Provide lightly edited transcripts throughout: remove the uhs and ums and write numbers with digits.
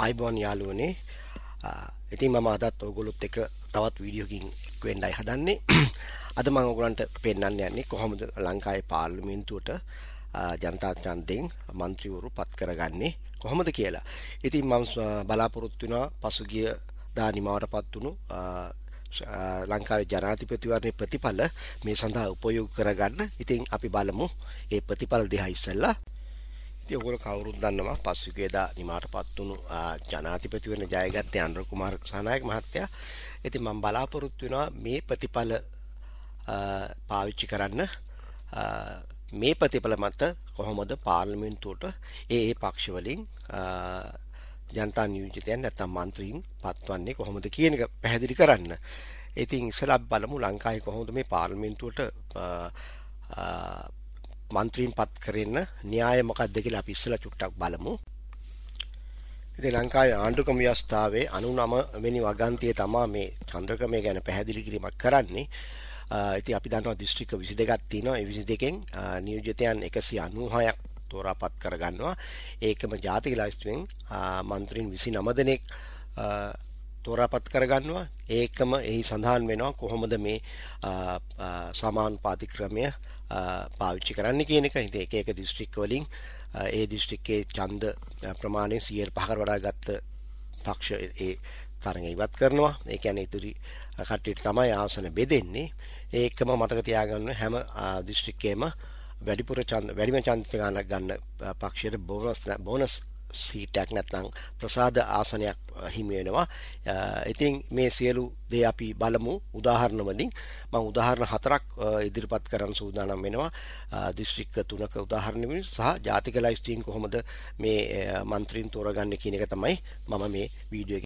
ආයිබෝන් යාළුවනේ. ඉතින් මම අදත් ඔයගොල්ලොත් එක්ක තවත් වීඩියෝකින් එක් වෙන්නයි හදන්නේ. අද මම ඔයගොල්ලන්ට පෙන්නන්න යන්නේ කොහොමද ලංකාවේ පාර්ලිමේන්තුවට ජනතා ඡන්දයෙන් മന്ത്രിවරු පත් කරගන්නේ කොහොමද කියලා. ඉතින් මම බලාපොරොත්තු වෙනවා පසුගිය දා නිමාවටපත් වුණු ලංකාවේ ජනාධිපතිවරණයේ ප්‍රතිඵල මේ සඳහා උපයෝග කරගන්න. ඉතින් අපි බලමු ඒ ප්‍රතිඵල දිහා ඉස්සෙල්ලා. ඉතින් ඔයගොල්ලෝ කවුරුත් දන්නවා පසුගියදා නිමාවටපත් වුණු ජනාධිපතිවරණ ජයගත්තේ අනුර කුමාර දිසානායක මහත්තයා. ඉතින් මම බලාපොරොත්තු වෙනවා මේ ප්‍රතිඵල පාවිච්චි කරන්න මේ ප්‍රතිඵල මත කොහොමද පාර්ලිමේන්තුවට ඒ පක්ෂ වලින් ජනතා නියෝජිතයන් නැත්නම් മന്ത്രിයින් පත්වන්නේ කොහොමද කියන එක පැහැදිලි කරන්න. ඉතින් ඉස්සෙල්ලා අපි බලමු ලංකාවේ කොහොමද මේ පාර්ලිමේන්තුවට මන්ත්‍රීන් පත් කරන්න න්‍යාය මොකක්ද කියලා අපි ඉස්සෙල්ලා චුට්ටක් බලමු. ඉතින් ලංකාවේ ආණ්ඩුක්‍රම ව්‍යවස්ථාවේ 99 වෙනි වගන්තියේ තමයි මේ චන්ද්‍රක්‍රමය ගැන පැහැදිලි කිරීමක් කරන්නේ. ඉතින් අපි දන්නවා දිස්ත්‍රික්ක 22ක් තියෙනවා. ඒ 22කින් නියෝජිතයන් 196ක් තෝරාපත් කරගන්නවා. ඒකම ජාතික ලයිස්තුවෙන් මන්ත්‍රීන් 29 දෙනෙක් තෝරාපත් කරගන්නවා. ඒකම එහි සඳහන් වෙනවා කොහොමද මේ සමානුපාතික ක්‍රමය පාවිච්චි කරන්න කියන එක. ඉතින් එක එක දිස්ත්‍රික්ක වලින් ඒ දිස්ත්‍රික්කයේ ඡන්ද ප්‍රමාණය 105කට වඩා ගත්ත පක්ෂ ඒ තරඟ ඉවත් කරනවා. ඒ කියන්නේ ඉදිරි කට්ටියට තමයි ආසන බෙදෙන්නේ. ඒකම මතක තියාගන්න හැම දිස්ත්‍රික්කයේම වැඩිම ඡන්ද ගන්න පක්ෂයට බෝනස් සීටක් නැත්නම් ප්‍රසාද ආසනයක් හිමි වෙනවා. ඉතින් මේ සියලු දේ අපි බලමු උදාහරණ වලින්. මම උදාහරණ 4ක් ඉදිරිපත් කරන්න සූදානම් වෙනවා. දිස්ත්‍රික්ක 3ක උදාහරණ වලින් සහ ජාතික ලයිස්තුවෙන් කොහොමද මේ മന്ത്രിයින් තෝරගන්නේ කියන එක තමයි මම මේ වීඩියෝ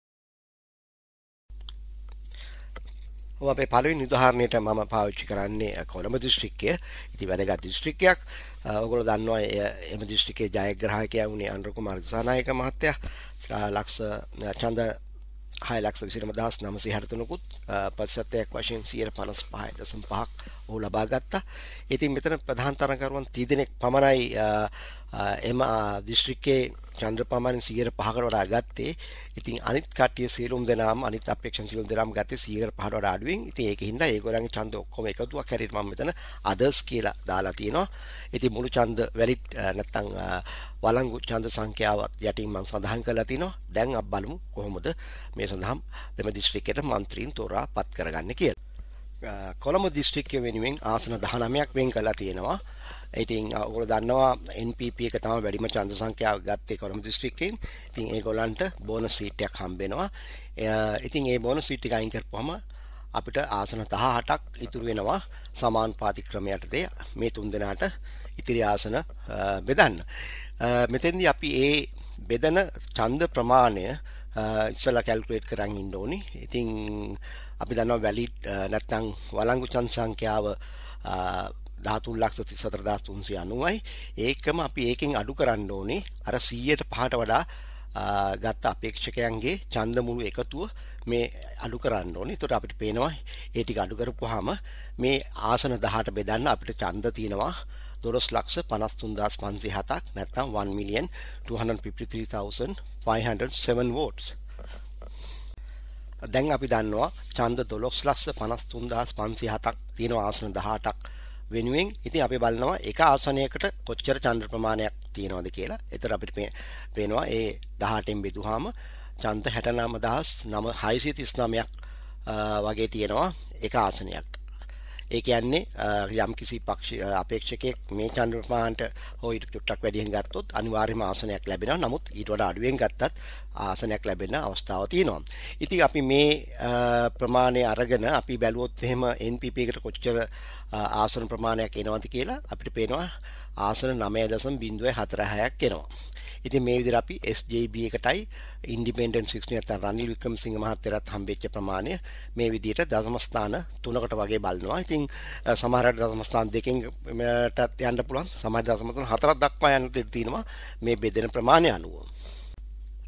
අපේ පළවෙනි උදාහරණයට මම පාවිච්චි කරන්නේ කොළඹ දිස්ත්‍රික්කය. ඉතින් වැදගත් දිස්ත්‍රික්කයක්. ඔයගොල්ලෝ දන්නවා එම දිස්ත්‍රික්කයේ ජයග්‍රාහකයා වුණේ අනුර කුමාර දිසානායක මහත්තයා. ඡන්ද 6,29,963කුත් ප්‍රතිශතයක් වශයෙන් 55.5ක් ඔහු ලබා ගත්තා. ඉතින් මෙතන ප්‍රධාන තරඟකරුවන් 30 දෙනෙක් පමණයි එම දිස්ත්‍රික්කයේ චන්ද්‍ර ප්‍රමාණයෙන් 105කට වඩා ගත්තේ. ඉතින් අනිත් කට්ටිය සියලුම දෙනාම අනිත් අපේක්ෂණ සියලුම දෙනාම ගත්තේ 105කට වඩා අඩුවෙන්. ඉතින් ඒකින්ද ඒගොල්ලන්ගේ ඡන්ද ඔක්කොම එකතුවක් හැටියට මම මෙතන others කියලා දාලා තියෙනවා. ඉතින් මුළු ඡන්ද වැලිඩ් නැත්තම් වළංගු ඡන්ද සංඛ්‍යාවත් යටින් මම සඳහන් කරලා තිනවා. දැන් අපි බලමු කොහොමද මේ සඳහා මෙම දිස්ත්‍රික්කයට മന്ത്രിයින් තෝරා පත් කරගන්නේ කියලා. කොළඹ දිස්ත්‍රික්කය වෙනුවෙන් ආසන 19ක් වෙන් කරලා තියෙනවා. ඉතින් ඔයගොල්ලෝ දන්නවා NPP එක තමයි වැඩිම ඡන්ද සංඛ්‍යාව ගත්තේ කොළඹ දිස්ත්‍රික්කයෙන්. ඉතින් ඒගොල්ලන්ට බෝනස් සීට් එකක් හම්බ වෙනවා. ඉතින් ඒ බෝනස් සීට් එක අයින් කරපුවම අපිට ආසන 18ක් ඉතුරු වෙනවා සමානුපාතික ක්‍රමයට මේ තුන් දෙනාට ඉතිරි ආසන බෙදන්න. මෙතෙන්දී අපි ඒ බෙදන ඡන්ද ප්‍රමාණය ඉස්සලා කැල්කියුලේට් කරන් ඉන්න ඕනි. ඉතින් අපි දන්නවා වැලිඩ් නැත්නම් වළංගු ඡන්ද සංඛ්‍යාව 13,34,390යි. ඒකම අපි ඒකෙන් අඩු කරන්න ඕනේ අර 100%ට වඩා ගත්ත අපේක්ෂකයන්ගේ ඡන්ද මුළු එකතුව මේ අඩු කරන්න ඕනේ. ඒතකොට අපිට පේනවා ඒ ටික අඩු කරපුවාම මේ ආසන 18 බෙදන්න අපිට ඡන්ද තියෙනවා 12,53,507ක් නැත්නම් 1,253,507 votes. දැන් අපි දන්නවා ඡන්ද 12,53,507ක් තියෙන ආසන 18ක් වෙනුවෙන්. ඉතින් අපි බලනවා එක ආසනයකට කොච්චර ඡන්ද ප්‍රමාණයක් තියෙනවද කියලා. ඒතර අපිට පේනවා ඒ 18න් බෙදුවාම ඡන්ද 69,639ක් වගේ තියෙනවා එක ආසනයකට. ඒ කියන්නේ යම් කිසි අපේක්ෂකයෙක් මේ ඡන්ද ප්‍රමාණයට හොය චුට්ටක් වැඩියෙන් ගත්තොත් අනිවාර්යයෙන්ම ආසනයක් ලැබෙනවා. නමුත් ඊට වඩා අඩුවෙන් ගත්තත් ආසනයක් ලැබෙන අවස්ථාව තියෙනවා. ඉතින් අපි මේ ප්‍රමාණය අරගෙන අපි බැලුවොත් එහෙම NPP එකට කොච්චර ආසන ප්‍රමාණයක් එනවද කියලා අපිට පේනවා ආසන 9.46ක් එනවා. ඉතින් මේ විදිහට අපි SJB එකටයි ඉන්ඩිපෙන්ඩන්ට් 6 නැත්නම් රනිල් වික්‍රමසිංහ මහත්තයාට හම්බෙච්ච ප්‍රමාණය මේ විදිහට දශම ස්ථාන 3කට වගේ බලනවා. ඉතින් සමහරවිට දශම ස්ථාන 2කින්ටත් යන්න පුළුවන්. සමහර දශම ස්ථාන 4ක් දක්වා යන්න තියෙනවා මේ බෙදෙන ප්‍රමාණය අනුව.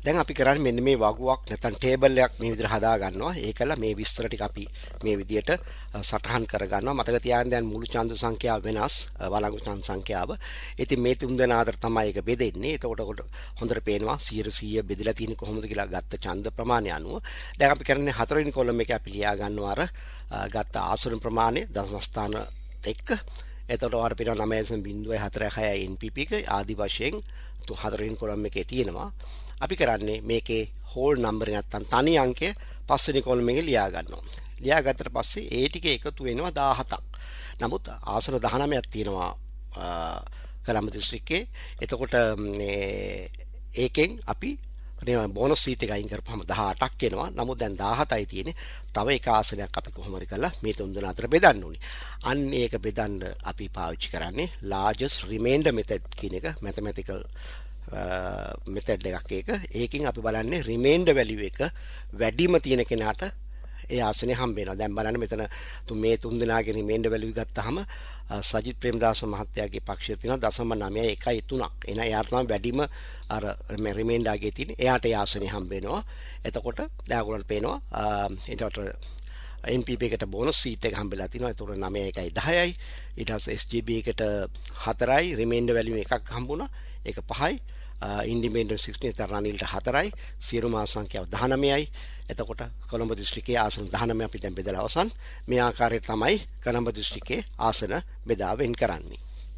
දැන් අපි කරන්නේ මෙන්න මේ වගුවක් නැත්නම් ටේබල් එකක් මේ විදිහට හදා ගන්නවා. ඒකලා මේ විස්තර ටික අපි මේ විදිහට සටහන් කර ගන්නවා. මතක තියාගන්න දැන් මුළු ඡන්ද සංඛ්‍යාව වෙනස්, වළංගු ඡන්ද සංඛ්‍යාව. ඉතින් මේ තුන් දෙනා අතර තමයි ඒක බෙදෙන්නේ. එතකොට හොඳට පේනවා 100% බෙදලා තියෙන්නේ කොහොමද කියලා ගත්ත ඡන්ද ප්‍රමාණය අනුව. දැන් අපි කරන්නේ හතරවෙනි කොලම් එකේ අපි ලියා ගන්නවා අර ගත්ත ආසන ප්‍රමාණය දශම ස්ථාන එක්ක. එතකොට ඔයාලට පේනවා 9.46 NPP එක ආදි වශයෙන් හතරවෙනි කොලම් එකේ තියෙනවා. අපි කරන්නේ මේකේ හෝල් නම්බර් නැත්තම් තනි අංකය පස්වෙනි කොලම් එකේ ලියා ගන්නවා. ලියා ගත්තට පස්සේ ඒ ටික එකතු වෙනවා 17ක්. නමුත් ආසන 19ක් තියෙනවා කොළඹ දිස්ත්‍රික්කේ. එතකොට ඒකෙන් අපි බෝනස් සීට් එක අයින් කරපුවම 18ක් එනවා. නමුත් දැන් 17යි තියෙන්නේ. තව එක ආසනයක් අපි කොහොම හරි කරලා මේ තුන් දෙනා අතර බෙදන්න ඕනේ. අන්න ඒක බෙදන්න අපි පාවිච්චි කරන්නේ largest remainder method කියන එක mathematical මෙතඩ් එකක් ඒක. ඒකෙන් අපි බලන්නේ රිමේන්ඩර් වැලියු එක වැඩිම තියෙන කෙනාට ඒ ආසනේ හම්බ වෙනවා. දැන් බලන්න මෙතන මේ තුන් දෙනාගේ රිමේන්ඩර් වැලියු ගත්තාම සජිත් ප්‍රේමදාස මහත්තයාගේ පක්ෂය තියෙනවා 0.913ක්. එහෙනම් එයාට තමයි වැඩිම අර රිමේන්ඩර් ආගේ තියෙන්නේ. එයාට ඒ ආසනේ හම්බ වෙනවා. එතකොට දැන් ඔයගොල්ලන්ට පේනවා එතකොට NPP එකට බෝනස් සීට් එක හම්බෙලා තිනවා. ඒතකොට 9.10යි. ඊට පස්සේ SGB එකට 4යි රිමේන්ඩර් වැලියු එකක් හම්බුණා. ඒක 5යි. ඉන්ඩිපෙන්ඩන්ට් 16 රනිල්ට 4යි. සියලුම ආසන සංඛ්‍යාව 19යි. එතකොට කොළඹ දිස්ත්‍රික්කයේ ආසන 19 අපි දැන් බෙදලා අවසන්. මේ ආකාරයට තමයි කොළඹ දිස්ත්‍රික්කයේ ආසන බෙදා වෙන් කරන්නේ.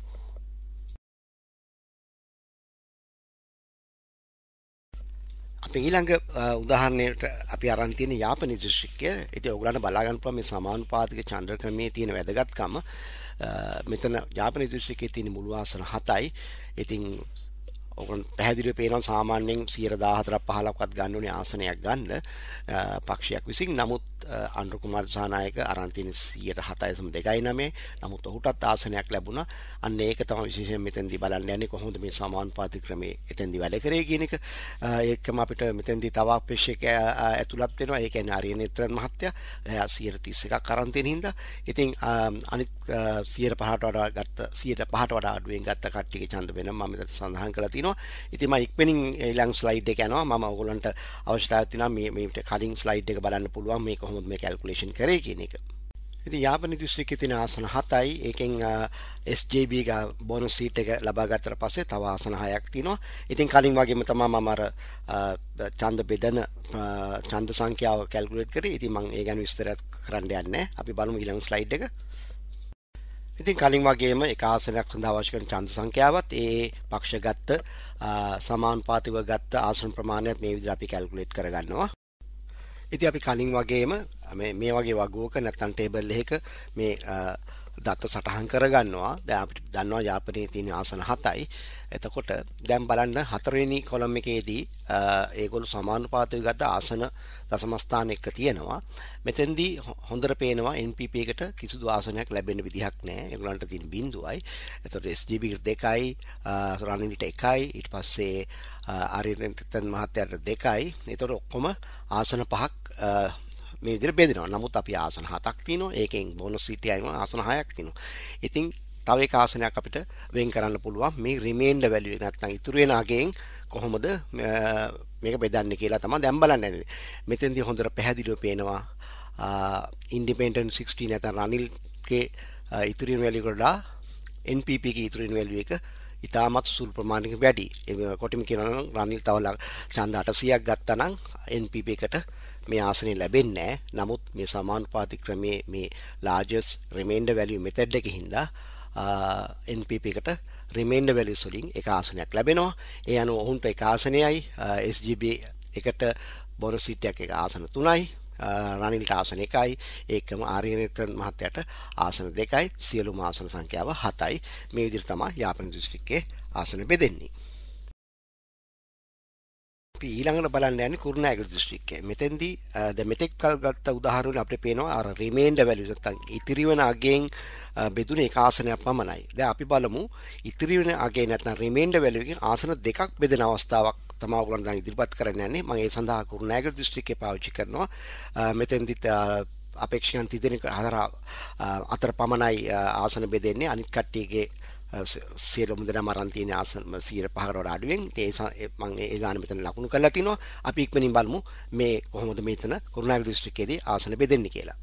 අපි ඊළඟ උදාහරණයට අපි අරන් තියෙන යාපනයේ දිස්ත්‍රික්කය. ඉතින් ඔයගොල්ලන්ට බලා ගන්න පුළුවන් මේ සමානුපාතික චන්ද්‍ර ක්‍රමයේ තියෙන වැදගත්කම. මෙතන යාපනයේ දිස්ත්‍රික්කයේ තියෙන මුළු ආසන 7යි. ඉතින් ඔගොල්ලන් පැහැදිලිව පේනවා සාමාන්‍යයෙන් 14ක් 15ක්වත් ගන්න ඕනේ ආසනයක් ගන්න පක්ෂයක් විසින්. නමුත් අනුර කුමාර සානායක අරන් තියෙන 7.29. නමුත් ඔහුටත් ආසනයක් ලැබුණා. අන්න ඒක තමයි විශේෂයෙන් මෙතෙන්දී බලන්න යන්නේ කොහොමද මේ සමානුපාතික ක්‍රමයේ එතෙන්දී වැඩ කරේ කියන එක. ඒකම අපිට මෙතෙන්දී තව අපේක්ෂක ඇතුළත් වෙනවා. ඒ කියන්නේ ආර්යනේත්‍රන් මහත්තයා 131ක් අරන් තියෙන හින්දා. ඉතින් අනිත් 105ට වඩා ගත්ත 105ට වඩා අඩුවෙන් ගත්ත කට්ටියගේ ඡන්ද වෙන මම මෙතන සඳහන් කරලා තියෙනවා. ඉතින් මම ඉක්මනින් ඊළඟ ස්ලයිඩ් එක යනවා. මම ඔයගොල්ලන්ට අවශ්‍යතාවයක් තියෙනවා මේ කලින් ස්ලයිඩ් එක බලන්න පුළුවන් මේ කොහොමද මේ කැල්කියුලේෂන් කරේ කියන එක. ඉතින් යාපනයේ දිස්ත්‍රික්කයේ තියෙන ආසන 7යි. ඒකෙන් SJB ගා බෝනස් සීට් එක ලබා ගත්තට පස්සේ තව ආසන 6ක් තියෙනවා. ඉතින් කලින් වගේම තමයි මම අර ඡන්ද බෙදන ඡන්ද සංඛ්‍යාව කැල්කියුලේට් කරේ. ඉතින් මම ඒ ගැන විස්තරයක් කරන්න යන්නේ නැහැ. අපි බලමු ඊළඟ ස්ලයිඩ් එක. ඉතින් කලින් වගේම එක ආසනයක් සඳහා අවශ්‍ය කරන ඡන්ද සංඛ්‍යාවත් ඒ පක්ෂ ගත්ත සමානුපාතිකව ගත්ත ආසන ප්‍රමාණයත් මේ විදිහට අපි කැල්කියුලේට් කරගන්නවා. ඉතින් අපි කලින් වගේම මේ වගේ වගුවක නැත්නම් ටේබල් එකක මේ දත්ත සටහන් කරගන්නවා. දැන් අපිට දන්නවා යාපනයේ තියෙන ආසන 7යි. එතකොට දැන් බලන්න හතරවෙනි කොලම් එකේදී ඒගොල්ලෝ සමානුපාතිකව ගත්ත ආසන දශම ස්ථාන එක තියෙනවා. මෙතෙන්දී හොඳට පේනවා NPP එකට කිසිදු ආසනයක් ලැබෙන්න විදිහක් නැහැ. ඒගොල්ලන්ට තියෙන බිඳුවයි. එතකොට SGB එකට 2යි, රනිල්ට 1යි, ඊට පස්සේ ආර්යනේත්‍රන් මහත්තයාට 2යි. එතකොට ඔක්කොම ආසන 5ක් මේ විදිහට බෙදෙනවා. නමුත් අපි ආසන 7ක් තියෙනවා. ඒකෙන් බෝනස් සීට් එකයි ආසන 6ක් තියෙනවා. ඉතින් තව එක ආසනයක් අපිට වෙන් කරන්න පුළුවන් මේ රිමේන්ඩර් වැලියු එක නැත්නම් ඉතුරු වෙන අගයෙන් කොහොමද මේක බෙදන්නේ කියලා තමයි දැන් බලන්න යන්නේ. මෙතෙන්දී හොඳට පැහැදිලිව පේනවා ඉන්ඩිපෙන්ඩන්ට් 16 නැත්නම් රනිල්ගේ ඉතුරු වෙන වැලියු වලට NPP ගේ ඉතුරු වෙන වැලියු එක ඉතාමත් සුළු ප්‍රමාණයක වැඩි. ඒ කොටිම කියනවා නම් රනිල් තව ඡන්ද 800ක් ගත්තා නම් NPP එකට මේ ආසනේ ලැබෙන්නේ නැහැ. නමුත් මේ සමානුපාතික ක්‍රමයේ මේ largest remainder value method එකකින් හින්දා NPP එකට remainder values වලින් එක ආසනයක් ලැබෙනවා. ඒ අනුව ඔවුන්ට එක ආසනයයි SGB එකට බෝනස් සීට් එකක් එක ආසන 3යි. රනිල්ට ආසන 1යි. ඒකම ආර්යනේත්‍රන් මහත්තයාට ආසන 2යි. සියලුම ආසන සංඛ්‍යාව 7යි. මේ විදිහට තමයි යාපන දිස්ත්‍රික්කයේ ආසන බෙදෙන්නේ. අපි ඊළඟට බලන්න යන්නේ කුරුණෑගල දිස්ත්‍රික්කය. මෙතෙන්දී දැන් මෙතෙක් කල් ගත්ත උදාහරණ අපිට පේනවා අර රිමේන්ඩර් වැලියු නැත්නම් ඉතිරි වෙන අගයෙන් බෙදුන එක ආසනයක් පමණයි. දැන් අපි බලමු ඉතිරි වෙන අගේ නැත්නම් රිමේන්ඩර් වැලියු එකෙන් ආසන දෙකක් බෙදෙන අවස්ථාවක් තමයි ඔයගොල්ලන් දැන් ඉදිරිපත් කරන්න යන්නේ. මම ඒ සඳහා කුරුණෑගල දිස්ත්‍රික්කය පාවිච්චි කරනවා. මෙතෙන්දිත් අපේක්ෂකයන් 3 දෙනෙක් අතර පමණයි ආසන බෙදෙන්නේ. අනිත් කට්ටියගේ සියලුම දෙනා මරන් තියෙන ආසන 105කට වඩා අඩුවෙන්. මම ඒ ගාන මෙතන ලකුණු කරලා තිනවා. අපි ඉක්මනින් බලමු මේ කොහොමද මෙතන කුරුණෑගල දිස්ත්‍රික්කයේදී ආසන බෙදෙන්නේ කියලා.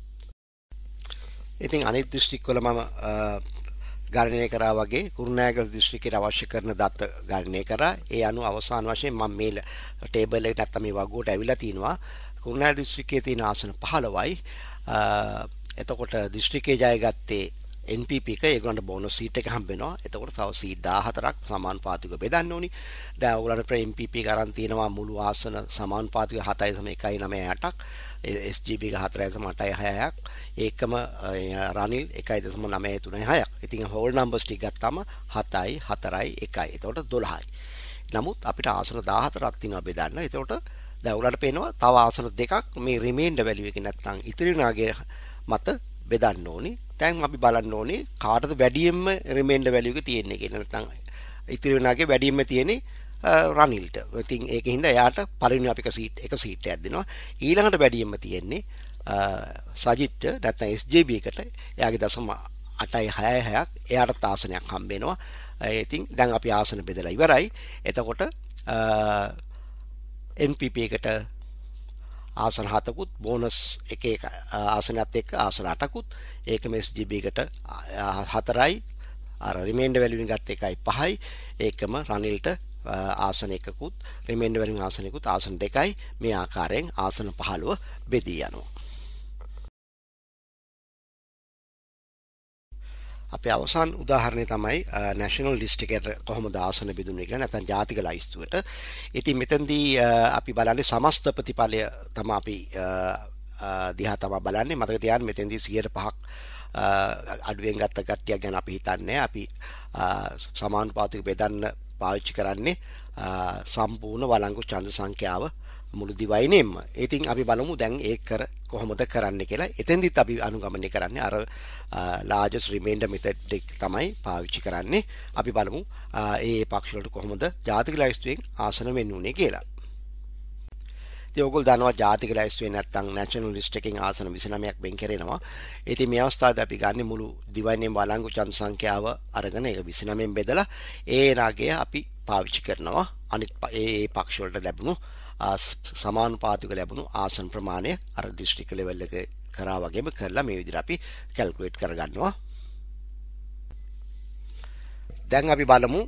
ඉතින් අනිත් දිස්ත්‍රික්කවල මම ගණනය කරා වගේ කුරුණෑගල දිස්ත්‍රික්කයට අවශ්‍ය කරන දත්ත ගණනය කරා. ඒ අනුව අවසාන වශයෙන් මම මේ ටේබල් එකට නැත්තම් මේ වගුවට ඇවිල්ලා තිනවා. කුරුණෑගල දිස්ත්‍රික්කයේ තියෙන ආසන 15යි. එතකොට දිස්ත්‍රික්කයේ ජයගත්තේ NPP එක ඒගොල්ලන්ට බෝනස් සීට් එක හම්බ වෙනවා. එතකොට තව සීට් 14ක් සමානුපාතිකව බෙදන්න ඕනි. දැන් ඕගොල්ලන්ට NPP ගාරන් තියෙනවා මුළු ආසන සමානුපාතිකව 7.198ක්. SGB එක 4.86ක්. ඒකම රනිල් 1.936ක්. ඉතින් හෝල් නම්බර්ස් ටික ගත්තාම 7යි 4යි 1යි. එතකොට 12යි. නමුත් අපිට ආසන 14ක් තියෙනවා බෙදන්න. එතකොට දැන් ඔයාලට පේනවා තව ආසන දෙකක් මේ රිමේන්ඩර් වැලියු එක නැත්තම් ඉතිරි නාගේ මත බෙදන්න ඕනි. දැන් අපි බලන්න ඕනේ කාටද වැඩියෙන්ම රිමේන්ඩර් වැලියු එක තියෙන්නේ කියලා. නැත්තම් ඉතිරි නාගේ වැඩියෙන්ම තියෙන්නේ රනිල්ට. ඉතින් ඒකින්ද එයාට පළවෙනි අපි එක සීට් එකක් දෙනවා. ඊළඟට වැඩියෙන්ම තියෙන්නේ සජිත්ට නැත්තම් SJB එකට එයාගේ 0.866ක් එයාට ආසනයක් හම්බ වෙනවා. ඉතින් දැන් අපි ආසන බෙදලා ඉවරයි. එතකොට NPP එකට ආසන 7කුත් බෝනස් එක ආසනයත් එක්ක ආසන 8කුත් ඒකම SGB එකට 4යි අර රිමේන්ඩර් වැලියු එකෙන් ගත්ත එකයි 5යි ඒකම රනිල්ට ආසන 1කුත් රිමේන්ඩර් වැලියු ආසනෙකුත් ආසන 2යි මේ ආකාරයෙන් ආසන 15 බෙදී යනවා. අපේ අවසාන උදාහරණය තමයි නැෂනල් ලිස්ට් එකට කොහොමද ආසන බෙදුනේ කියලා නැත්නම් ජාතික ලයිස්තුවට. ඉතින් මෙතනදී අපි බලන්නේ සමස්ත ප්‍රතිඵලය තමයි අපි දිහා තමයි බලන්නේ. මතක තියාගන්න මෙතනදී 105ක් අඩුවෙන් ගත්ත කට්ටියක් ගැන අපි හිතන්නේ. අපි සමානුපාතික බෙදන්න පාවිච්චි කරන්නේ සම්පූර්ණ වළංගු ඡන්ද සංඛ්‍යාව මුළු දිවයිනෙම. ඉතින් අපි බලමු දැන් ඒක කොහොමද කරන්න කියලා. එතෙන්දිත් අපි අනුගමනය කරන්නේ අර largest remainder method එක තමයි පාවිච්චි කරන්නේ. අපි බලමු ඒ පක්ෂ වලට කොහොමද ජාතික ලයිස්තුවෙන් ආසන වෙන්නුනේ කියලා. ඉතින් ඔයගොල්ලෝ දන්නවා ජාතික ලයිස්තුවේ නැත්තම් national list එකෙන් ආසන 29ක් වෙන් කරනවා. ඉතින් මේ අවස්ථාවේදී අපි ගන්න මුළු දිවයිනෙම වළංගු ඡන්ද සංඛ්‍යාව අරගෙන ඒක 29න් බෙදලා ඒ නාගය අපි පාවිච්චි කරනවා. අනිත් ඒ පක්ෂ වලට ලැබුණු සමානුපාතික ලැබුණු ආසන ප්‍රමාණය අර දිස්ත්‍රික්ක ලෙවල් එක කරා වගේම කරලා මේ විදිහට අපි කැල්කියුලේට් කරගන්නවා. දැන් අපි බලමු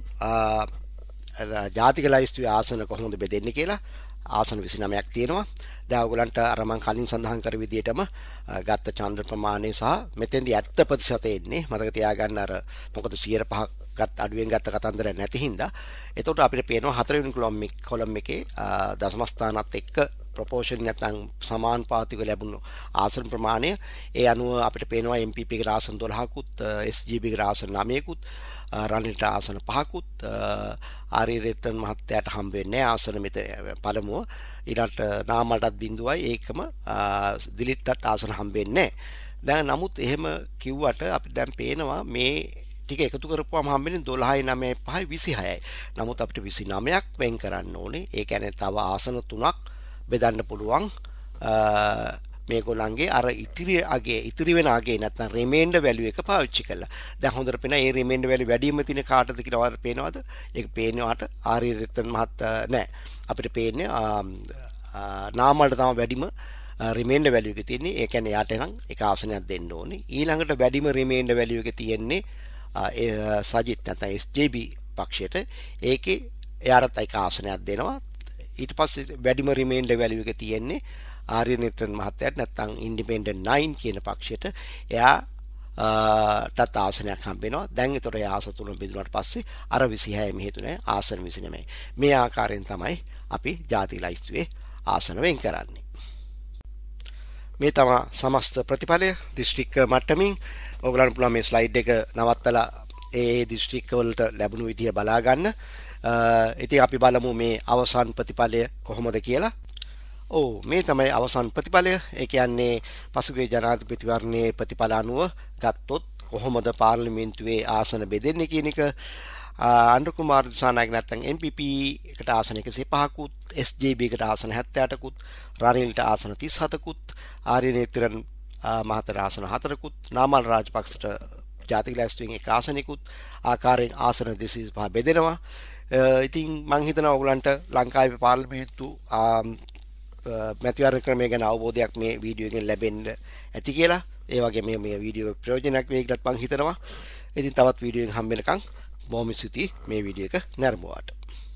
ජාතික ලයිස්තුවේ ආසන කොහොමද බෙදෙන්නේ කියලා. ආසන 29ක් තියෙනවා. දැන් ඔයගලන්ට අර මම කලින් සඳහන් කර විදිහටම ගත්ත ඡන්ද ප්‍රමාණය සහ මෙතෙන්දී 70% එන්නේ. මතක තියාගන්න අර මොකද 105ක් අඩුවෙන් ගත්ත කතන්දරයක් නැති හින්දා. එතකොට අපිට පේනවා 4 වෙනි කොලම් එකේ දශම ස්ථානත් එක්ක ප්‍රොපෝෂන් නැත්නම් සමානුපාතිකව ලැබුණු ආසන ප්‍රමාණය. ඒ අනුව අපිට පේනවා MPP එකට ආසන 12කුත් SGB එකට ආසන 9කුත් රනිල්ට ආසන 5කුත් ආරිරේතන් මහත්තයාට හම්බ වෙන්නේ ආසන මෙතන පළමුව. ඊළඟට නාමලටත් බිඳුවයි ඒකම දිලිට්ටත් ආසන හම්බ වෙන්නේ. දැන් නමුත් එහෙම කිව්වට අපිට දැන් පේනවා මේ ටික එකතු කරපුවාම හම්බෙන්නේ 12යි 9යි 5යි 26යි. නමුත් අපිට 29ක් වෙන් කරන්න ඕනේ. ඒ කියන්නේ තව ආසන 3ක් බෙදන්න පුළුවන්. මේගොල්ලන්ගේ අර ඉතිරි වෙන අගේ නැත්නම් රිමේන්ඩර් වැලියු එක පාවිච්චි කළා. දැන් හොඳට පේනවා මේ රිමේන්ඩර් වැලියු වැඩිම තියෙන කාටද කියලා ඔයාලට පේනවද? ඒක පේනවාට ආරියරත්න මහත්තයා නෑ. අපිට පේන්නේ නාමවලට තමයි වැඩිම රිමේන්ඩර් වැලියු එක තියෙන්නේ. ඒ කියන්නේ යාට නම් එක ආසනයක් දෙන්න ඕනේ. ඊළඟට වැඩිම රිමේන්ඩර් වැලියු එක තියෙන්නේ සජිත් නැත්නම් SJB පක්ෂයට. ඒකේ එයාට එක ආසනයක් දෙනවා. ඊට පස්සේ වැඩිම රිමේන්ඩර් වැලියු එක තියෙන්නේ ආර්යනිර්තන් මහත්තයාට නැත්නම් ඉන්ඩිපෙන්ඩන්ට් 9 කියන පක්ෂයට. එයා ටත් ආසනයක් හම්බ වෙනවා. දැන් ඒතර ඒ ආස තුන බෙදුනාට පස්සේ අර 26 මෙහෙතුනේ ආසන 29. මේ ආකාරයෙන් තමයි අපි ජාතික ලයිස්තුවේ ආසන වෙන් කරන්නේ. මේ තමයි සමස්ත ප්‍රතිඵලය දිස්ත්‍රික්ක මට්ටමින්. ඔයගලන්ට පුළුවන් මේ ස්ලයිඩ් එක නවත්තලා ඒ දිස්ත්‍රික්ක වලට ලැබුණු විදිය බලා ගන්න. ඉතින් අපි බලමු මේ අවසාන ප්‍රතිඵලය කොහොමද කියලා. මේ තමයි අවසාන ප්‍රතිඵලය. ඒ කියන්නේ පසුගිය ජනාධිපතිවරණයේ ප්‍රතිඵල අනුව ගත්තොත් කොහොමද පාර්ලිමේන්තුවේ ආසන බෙදෙන්නේ කියන එක. අනුර කුමාර දිසානායක නැත්නම් NPP එකට ආසන 105කුත් SJB එකට ආසන 78කුත් රනිල්ට ආසන 37කුත් ආර්යනේත්‍රන් මහතර ආසන 4කුත් නාමල් රාජපක්ෂට ජාතික ලැයිස්තුවෙන් එක ආසනිකුත් ආකාරයෙන් ආසන 205 බෙදෙනවා. ඉතින් මම හිතනවා ඔයගලන්ට ලංකාවේ පාර්ලිමේන්තු මැතිවරණ ක්‍රමය ගැන අවබෝධයක් මේ වීඩියෝ එකෙන් ලැබෙන්න ඇති කියලා. ඒ වගේ මේ වීඩියෝ ප්‍රයෝජනක් වෙයි කියලාත් මම හිතනවා. ඉතින් තවත් වීඩියෝ එකකින් හම්බ වෙනකන් බොහොම ස්තුතියි මේ වීඩියෝ එක නැරඹුවාට.